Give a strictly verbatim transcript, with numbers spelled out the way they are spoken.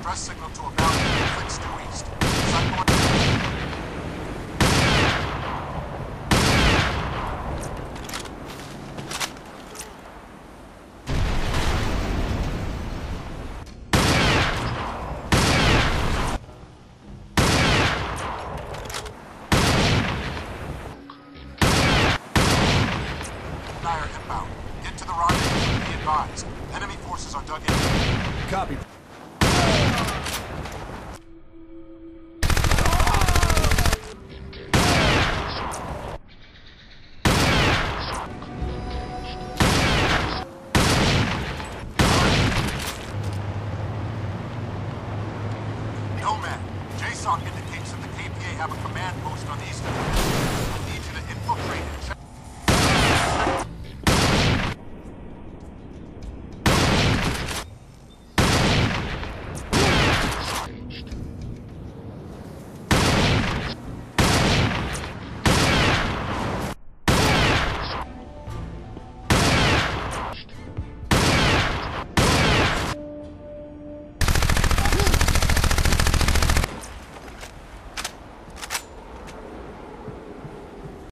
Press signal to a boundary. Clicks due east. Cycle. Dyer inbound. Get to the rendezvous. Be advised. Enemy forces are dug in. Copy. Nomad, J SOC indicates that the K P A have a command post on the eastern